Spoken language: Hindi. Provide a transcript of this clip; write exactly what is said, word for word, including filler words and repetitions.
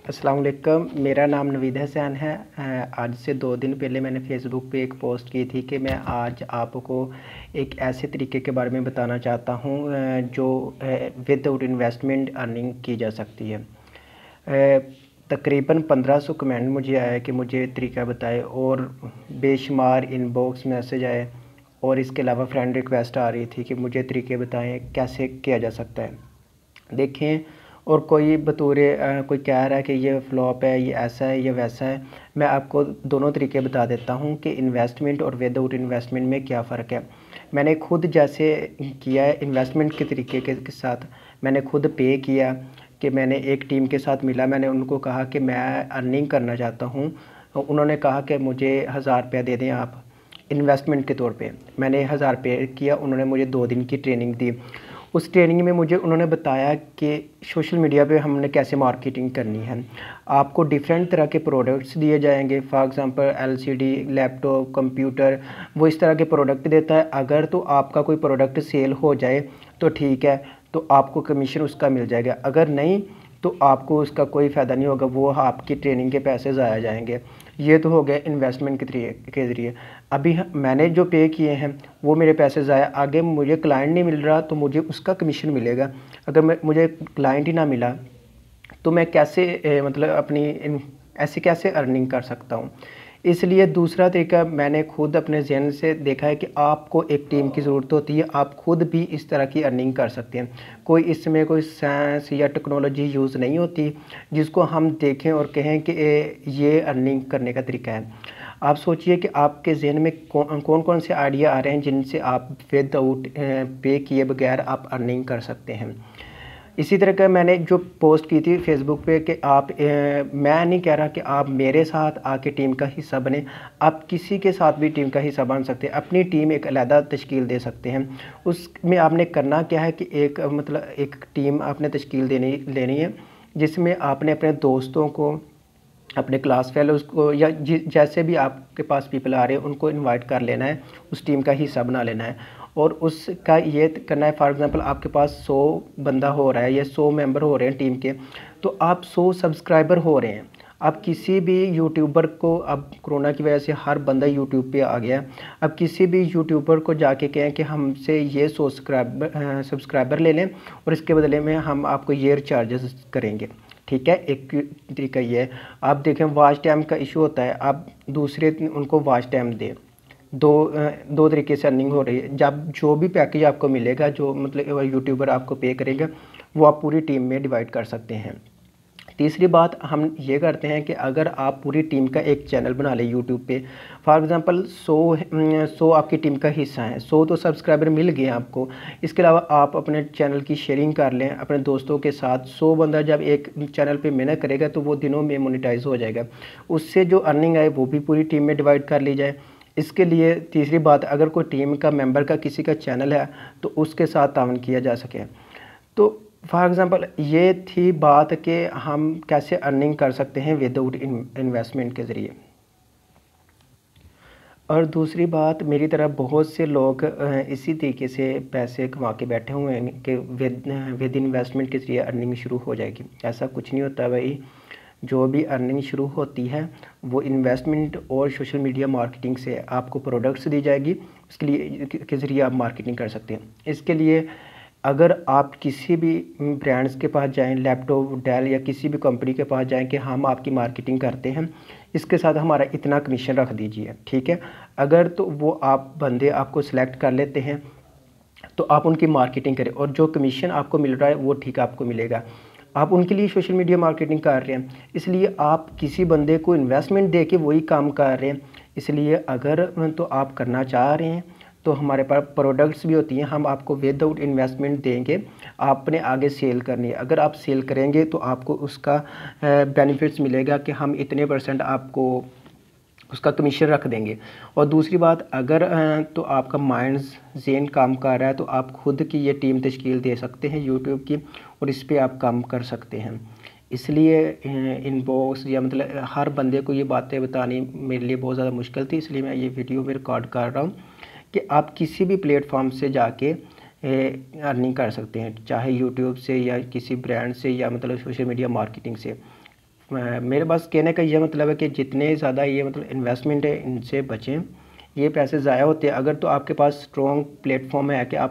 अस्सलाम वालेकुम। मेरा नाम नवीद हसन है। आज से दो दिन पहले मैंने फ़ेसबुक पे एक पोस्ट की थी कि मैं आज आपको एक ऐसे तरीके के बारे में बताना चाहता हूँ जो विदाउट इन्वेस्टमेंट अर्निंग की जा सकती है। तकरीबन पंद्रह सौ कमेंट मुझे आया कि मुझे तरीका बताए और बेशुमार इनबॉक्स मैसेज आए और इसके अलावा फ्रेंड रिक्वेस्ट आ रही थी कि मुझे तरीके बताएं कैसे किया जा सकता है। देखें, और कोई बतौरे कोई कह रहा है कि ये फ़्लॉप है, ये ऐसा है, ये वैसा है। मैं आपको दोनों तरीके बता देता हूँ कि इन्वेस्टमेंट और विदाउट इन्वेस्टमेंट में क्या फ़र्क है। मैंने खुद जैसे किया है इन्वेस्टमेंट के तरीके के साथ, मैंने खुद पे किया कि मैंने एक टीम के साथ मिला, मैंने उनको कहा कि मैं अर्निंग करना चाहता हूँ। उन्होंने कहा कि मुझे हज़ार रुपया दे दें आप इन्वेस्टमेंट के तौर पे। मैंने हज़ार रुपये किया, उन्होंने मुझे दो दिन की ट्रेनिंग दी। उस ट्रेनिंग में मुझे उन्होंने बताया कि सोशल मीडिया पे हमने कैसे मार्केटिंग करनी है। आपको डिफरेंट तरह के प्रोडक्ट्स दिए जाएंगे, for example LCD, laptop, computer, वो इस तरह के प्रोडक्ट देता है। अगर तो आपका कोई प्रोडक्ट सेल हो जाए तो ठीक है, तो आपको कमीशन उसका मिल जाएगा। अगर नहीं तो आपको उसका कोई फ़ायदा नहीं होगा, वो आपकी ट्रेनिंग के पैसे ज़ाया जाएंगे। ये तो हो गया इन्वेस्टमेंट के के ज़रिए। अभी मैंने जो पे किए हैं वो मेरे पैसे ज़ाया, आगे मुझे क्लाइंट नहीं मिल रहा तो मुझे उसका कमीशन मिलेगा। अगर मैं मुझे क्लाइंट ही ना मिला तो मैं कैसे ए, मतलब अपनी इन, ऐसे कैसे अर्निंग कर सकता हूँ। इसलिए दूसरा तरीका मैंने खुद अपने ज़हन से देखा है कि आपको एक टीम की ज़रूरत होती है, आप खुद भी इस तरह की अर्निंग कर सकते हैं। कोई इसमें कोई साइंस या टेक्नोलॉजी यूज़ नहीं होती जिसको हम देखें और कहें कि ये अर्निंग करने का तरीका है। आप सोचिए कि आपके ज़हन में कौन कौन कौन से आइडिया आ रहे हैं जिनसे आप विदाउट पे किए बगैर आप अर्निंग कर सकते हैं। इसी तरह का मैंने जो पोस्ट की थी फेसबुक पे कि आप ए, मैं नहीं कह रहा कि आप मेरे साथ आके टीम का हिस्सा बने, आप किसी के साथ भी टीम का हिस्सा बन सकते हैं। अपनी टीम एक अलहदा तश्कील दे सकते हैं। उसमें आपने करना क्या है कि एक मतलब एक टीम आपने तश्कील देनी लेनी है जिसमें आपने अपने दोस्तों को, अपने क्लास फेलोज़ को, या जैसे भी आपके पास पीपल आ रहे हैं उनको इनवाइट कर लेना है, उस टीम का हिस्सा बना लेना है। और उसका ये करना है, फॉर एग्ज़ाम्पल आपके पास सौ बंदा हो रहा है या सौ मेंबर हो रहे हैं टीम के, तो आप सौ सब्सक्राइबर हो रहे हैं। आप किसी भी यूट्यूबर को, अब कोरोना की वजह से हर बंदा यूट्यूब पे आ गया है, अब किसी भी यूट्यूबर को जाके कहें कि हमसे ये सौ सब्सक्राइबर सब्सक्राइबर ले लें और इसके बदले में हम आपको ये चार्जेस करेंगे। ठीक है, एक तरीका ये है। आप देखें वॉच टाइम का इशू होता है, आप दूसरे उनको वॉच टाइम दें। दो दो तरीके से अर्निंग हो रही है। जब जो भी पैकेज आपको मिलेगा, जो मतलब यूट्यूबर आपको पे करेगा, वो आप पूरी टीम में डिवाइड कर सकते हैं। तीसरी बात हम ये करते हैं कि अगर आप पूरी टीम का एक चैनल बना लें यूट्यूब पे, फॉर एग्ज़ाम्पल सौ सौ आपकी टीम का हिस्सा है, सौ तो सब्सक्राइबर मिल गए आपको। इसके अलावा आप अपने चैनल की शेयरिंग कर लें अपने दोस्तों के साथ। सौ बंदा जब एक चैनल पे मेहनत करेगा तो वो दिनों में मोनेटाइज हो जाएगा। उससे जो अर्निंग आए वो भी पूरी टीम में डिवाइड कर ली जाए। इसके लिए तीसरी बात, अगर कोई टीम का मेंबर का किसी का चैनल है तो उसके साथ ताउन किया जा सके। तो फॉर एग्ज़ाम्पल ये थी बात कि हम कैसे अर्निंग कर सकते हैं विदाउट इन्वेस्टमेंट के ज़रिए। और दूसरी बात, मेरी तरह बहुत से लोग इसी तरीके से पैसे कमा के बैठे हुए हैं कि विद विद इन्वेस्टमेंट के ज़रिए अर्निंग शुरू हो जाएगी। ऐसा कुछ नहीं होता भाई। जो भी अर्निंग शुरू होती है वो इन्वेस्टमेंट और सोशल मीडिया मार्केटिंग से आपको प्रोडक्ट्स दी जाएगी, उसके लिए के ज़रिए आप मार्केटिंग कर सकते हैं। इसके लिए अगर आप किसी भी ब्रांड्स के पास जाएं, लैपटॉप, डेल या किसी भी कंपनी के पास जाएं कि हम आपकी मार्केटिंग करते हैं, इसके साथ हमारा इतना कमीशन रख दीजिए, ठीक है। अगर तो वो आप बंदे आपको सिलेक्ट कर लेते हैं तो आप उनकी मार्केटिंग करें और जो कमीशन आपको मिल रहा है वो ठीक आपको मिलेगा। आप उनके लिए सोशल मीडिया मार्केटिंग कर रहे हैं, इसलिए आप किसी बंदे को इन्वेस्टमेंट दे के वही काम कर रहे हैं। इसलिए अगर तो आप करना चाह रहे हैं तो हमारे पास प्रोडक्ट्स भी होती हैं, हम आपको विदाउट इन्वेस्टमेंट देंगे, आपने आगे सेल करनी है। अगर आप सेल करेंगे तो आपको उसका बेनिफिट्स मिलेगा कि हम इतने परसेंट आपको उसका कमीशन रख देंगे। और दूसरी बात, अगर तो आपका माइंड ज़ेन काम कर रहा है तो आप खुद की ये टीम तश्कील दे सकते हैं यूट्यूब की और इस पर आप काम कर सकते हैं। इसलिए इनबॉक्स या मतलब हर बंदे को ये बातें बतानी मेरे लिए बहुत ज़्यादा मुश्किल थी, इसलिए मैं ये वीडियो में रिकॉर्ड कर रहा हूँ कि आप किसी भी प्लेटफॉर्म से जाके अर्निंग कर सकते हैं, चाहे यूट्यूब से या किसी ब्रांड से या मतलब सोशल मीडिया मार्केटिंग से। मेरे पास कहने का ये मतलब है कि जितने ज़्यादा ये मतलब इन्वेस्टमेंट है इनसे बचें, ये पैसे ज़ाया होते हैं। अगर तो आपके पास स्ट्रॉन्ग प्लेटफॉर्म है कि आप